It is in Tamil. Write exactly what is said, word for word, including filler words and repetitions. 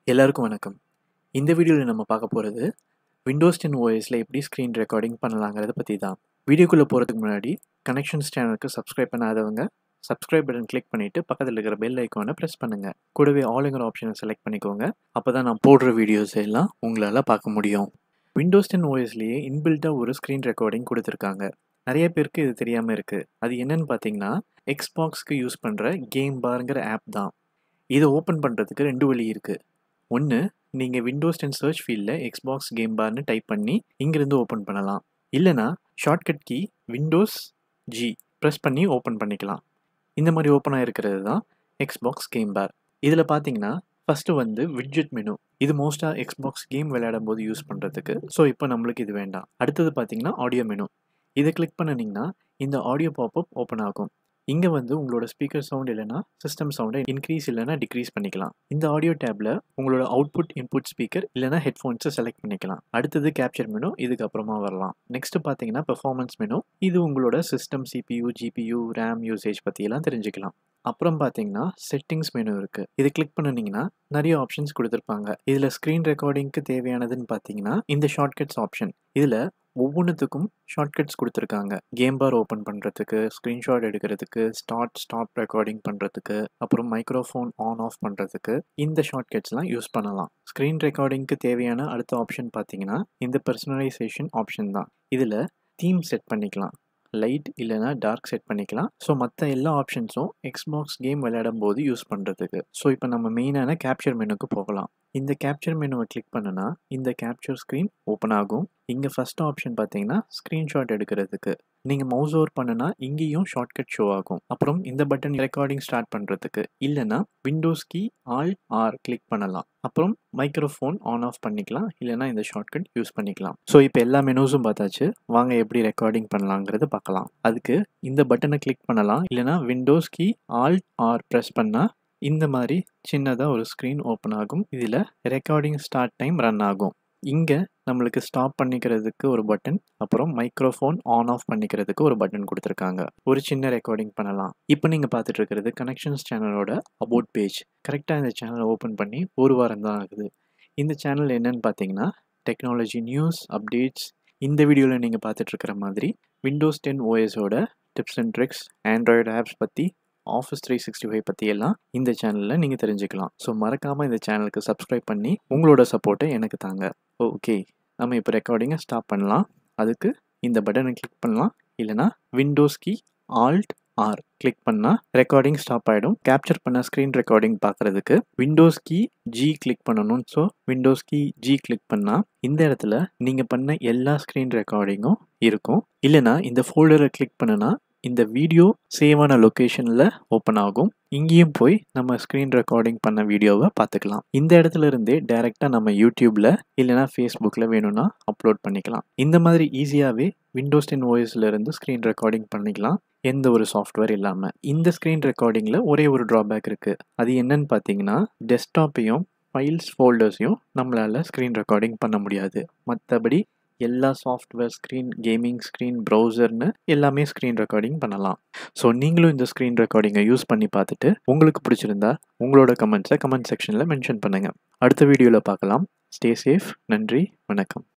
எல்லாருக்கும் வணக்கம். இந்த வீடியோவில் நம்ம பார்க்க போகிறது விண்டோஸ் டென் ஓஎஸில் எப்படி ஸ்க்ரீன் ரெக்கார்டிங் பண்ணலாங்கிறத பற்றி தான். வீடியோக்குள்ளே போகிறதுக்கு முன்னாடி கனெக்ஷன்ஸ் சேனலுக்கு சப்ஸ்கிரைப் பண்ணாதவங்க சப்ஸ்கிரைப் பட்டன் கிளிக் பண்ணிவிட்டு பக்கத்தில் இருக்கிற பெல் ஐக்கானை ப்ரெஸ் பண்ணுங்கள். கூடவே ஆளுங்கிற ஆப்ஷனை செலக்ட் பண்ணிக்கோங்க. அப்போ தான் நான் போடுற வீடியோஸ் எல்லாம் உங்களால் பார்க்க முடியும். விண்டோஸ் டென் ஓஎஸ்லேயே இன்பில்ட்டாக ஒரு ஸ்க்ரீன் ரெக்கார்டிங் கொடுத்துருக்காங்க. நிறைய பேருக்கு இது தெரியாமல் இருக்குது. அது என்னன்னு பார்த்தீங்கன்னா, எக்ஸ்பாக்ஸ்க்கு யூஸ் பண்ணுற கேம் பார்ங்கிற ஆப் தான். இதை ஓப்பன் பண்ணுறதுக்கு ரெண்டு வழி இருக்குது. ஒன்று, நீங்கள் விண்டோஸ் டென் சர்ச் ஃபீல்டில் எக்ஸ்பாக்ஸ் கேம் பார்னு டைப் பண்ணி இங்கிருந்து ஓப்பன் பண்ணலாம். இல்லைனா shortcut key Windows G press பண்ணி ஓப்பன் பண்ணிக்கலாம். இந்த மாதிரி ஓப்பன் ஆகிருக்கிறது தான் எக்ஸ்பாக்ஸ் கேம் பார். இதில் பார்த்தீங்கன்னா ஃபஸ்ட்டு வந்து விட்ஜெட் மெனு. இது மோஸ்ட்டாக எக்ஸ்பாக்ஸ் கேம் விளையாடும் போது யூஸ் பண்ணுறதுக்கு. ஸோ இப்போ நம்மளுக்கு இது வேண்டாம். அடுத்தது பார்த்தீங்கன்னா ஆடியோ மெனு. இதை கிளிக் பண்ணிங்கன்னா இந்த ஆடியோ பாப்அப் ஓப்பன் ஆகும். இங்கே வந்து உங்களோட ஸ்பீக்கர் சவுண்ட் இல்லைனா சிஸ்டம் சவுண்டை இன்க்ரீஸ் இல்லைனா டிக்ரீஸ் பண்ணிக்கலாம். இந்த ஆடியோ டேப்பில் உங்களோட அவுட்புட் இன்புட் ஸ்பீக்கர் இல்லைனா ஹெட்ஃபோன்ஸை செலக்ட் பண்ணிக்கலாம். அடுத்தது கேப்சர் மெனு, இதுக்கு அப்புறமா வரலாம். நெக்ஸ்ட் பார்த்தீங்கன்னா பெர்ஃபார்மன்ஸ் மெனு. இது உங்களோட system CPU GPU RAM usage பற்றியெல்லாம் தெரிஞ்சுக்கலாம். அப்புறம் பார்த்தீங்கன்னா செட்டிங்ஸ் மெனு இருக்குது. இது கிளிக் பண்ணிங்கன்னா நிறைய ஆப்ஷன்ஸ் கொடுத்துருப்பாங்க. இதில் ஸ்க்ரீன் ரெக்கார்டிங்க்கு தேவையானதுன்னு பார்த்தீங்கன்னா இந்த ஷார்ட்கட்ஸ் ஆப்ஷன். இதில் ஒவ்வொன்றுத்துக்கும் ஷார்ட்கட்ஸ் கொடுத்துருக்காங்க. கேம் பார் ஓப்பன் பண்ணுறதுக்கு, ஸ்க்ரீன்ஷாட் எடுக்கிறதுக்கு, ஸ்டார்ட் ஸ்டாப் ரெக்கார்டிங் பண்ணுறதுக்கு, அப்புறம் மைக்ரோஃபோன் ஆன் ஆஃப் பண்ணுறதுக்கு இந்த ஷார்ட்கட்ஸ்லாம் யூஸ் பண்ணலாம். ஸ்க்ரீன் ரெக்கார்டிங்க்கு தேவையான அடுத்த ஆப்ஷன் பார்த்தீங்கன்னா இந்த பர்சனலைசேஷன் ஆப்ஷன் தான். இதில் தீம் செட் பண்ணிக்கலாம். லைட் இல்லைனா டார்க் செட் பண்ணிக்கலாம். ஸோ மற்ற எல்லா ஆப்ஷன்ஸும் எக்ஸ்பாக்ஸ் கேம் விளையாடும் போது யூஸ் பண்ணுறதுக்கு. ஸோ இப்போ நம்ம மெயினான கேப்சர் மெனுக்கு போகலாம். இந்த கேப்சர் மெனுவை கிளிக் பண்ணுனா இந்த கேப்சர் ஸ்க்ரீன் ஓப்பன் ஆகும். இங்கே ஃபஸ்ட் ஆப்ஷன் பார்த்தீங்கன்னா ஸ்க்ரீன்ஷாட் எடுக்கிறதுக்கு. நீங்கள் மவுஸ் ஓவர் பண்ணுனா இங்கேயும் ஷார்ட்கட் ஷோ ஆகும். அப்புறம் இந்த பட்டன் ரெக்கார்டிங் ஸ்டார்ட் பண்ணுறதுக்கு. இல்லைனா Windows key alt R click பண்ணலாம். அப்புறம் மைக்ரோஃபோன் ஆன் ஆஃப் பண்ணிக்கலாம். இல்லைனா இந்த ஷார்ட்கட் யூஸ் பண்ணிக்கலாம். ஸோ இப்போ எல்லா மெனுஸும் பார்த்தாச்சு. வாங்க எப்படி ரெக்கார்டிங் பண்ணலாங்கிறது பார்க்கலாம். அதுக்கு இந்த பட்டனை கிளிக் பண்ணலாம். இல்லைனா Windows key alt R press பண்ணால் இந்த மாதிரி சின்னதாக ஒரு ஸ்க்ரீன் ஓப்பன் ஆகும். இதில் ரெக்கார்டிங் ஸ்டார்ட் டைம் ரன் ஆகும். இங்கே நம்மளுக்கு ஸ்டாப் பண்ணிக்கிறதுக்கு ஒரு பட்டன், அப்புறம் மைக்ரோஃபோன் ஆன் ஆஃப் பண்ணிக்கிறதுக்கு ஒரு பட்டன் கொடுத்துருக்காங்க. ஒரு சின்ன ரெக்கார்டிங் பண்ணலாம். இப்போ நீங்கள் பார்த்துட்டு இருக்கிறது கனெக்ஷன்ஸ் சேனலோட அபவுட் பேஜ். கரெக்டாக இந்த சேனலை ஓப்பன் பண்ணி ஒரு வாரம் தான் ஆகுது. இந்த சேனல் என்னன்னு பார்த்தீங்கன்னா டெக்னாலஜி நியூஸ் அப்டேட்ஸ். இந்த வீடியோவில் நீங்கள் பார்த்துட்டு இருக்கிற மாதிரி விண்டோஸ் டென் ஓஎஸோட tips and tricks, Android apps பற்றி, ஆஃபீஸ் த்ரீ சிக்ஸ்டி ஃபைவ் பற்றி எல்லாம் இந்த சேனலில் நீங்கள் தெரிஞ்சுக்கலாம். ஸோ மறக்காமல் இந்த சேனலுக்கு சப்ஸ்கிரைப் பண்ணி உங்களோட சப்போர்ட்டை எனக்கு தாங்க. ஓகே, நம்ம இப்போ ரெக்கார்டிங்கை ஸ்டாப் பண்ணலாம். அதுக்கு இந்த பட்டனை கிளிக் பண்ணலாம். இல்லைனா Windows key alt R click பண்ணால் ரெக்கார்டிங் ஸ்டாப் ஆகிடும். கேப்சர் பண்ண ஸ்க்ரீன் ரெக்கார்டிங் பார்க்குறதுக்கு விண்டோஸ் கீ ஜி கிளிக் பண்ணணும். So Windows key G click பண்ணால் இந்த இடத்துல நீங்கள் பண்ண எல்லா ஸ்க்ரீன் ரெக்கார்டிங்கும் இருக்கும். இல்லைனா இந்த ஃபோல்டரை கிளிக் பண்ணுனா இந்த வீடியோ சேவான லொக்கேஷனில் ஓப்பன் ஆகும். இங்கேயும் போய் நம்ம ஸ்க்ரீன் ரெக்கார்டிங் பண்ண வீடியோவை பார்த்துக்கலாம். இந்த இடத்துல இருந்தே டைரெக்டாக நம்ம யூடியூப்பில் இல்லைனா ஃபேஸ்புக்கில் வேணும்னா அப்லோட் பண்ணிக்கலாம். இந்த மாதிரி ஈஸியாகவே விண்டோஸ் டென் ஓஎஸ்ல இருந்து ஸ்க்ரீன் ரெக்கார்டிங் பண்ணிக்கலாம், எந்த ஒரு சாஃப்ட்வேர் இல்லாமல். இந்த ஸ்க்ரீன் ரெக்கார்டிங்கில் ஒரே ஒரு ட்ராபேக் இருக்குது. அது என்னன்னு பார்த்தீங்கன்னா டெஸ்க்டாப்பையும் ஃபைல்ஸ் ஃபோல்டர்ஸையும் நம்மளால் ஸ்க்ரீன் ரெக்கார்டிங் பண்ண முடியாது. மற்றபடி எல்லா சாஃப்ட்வேர், ஸ்க்ரீன் கேமிங், ஸ்க்ரீன் ப்ரௌசர்னு எல்லாமே ஸ்க்ரீன் ரெக்கார்டிங் பண்ணலாம். ஸோ நீங்களும் இந்த ஸ்க்ரீன் ரெக்கார்டிங்கை யூஸ் பண்ணி பார்த்துட்டு உங்களுக்கு பிடிச்சிருந்தா உங்களோட கமெண்ட்ஸை கமெண்ட் செக்ஷனில் மென்ஷன் பண்ணுங்கள். அடுத்த வீடியோவில் பார்க்கலாம். Stay safe. நன்றி, வணக்கம்.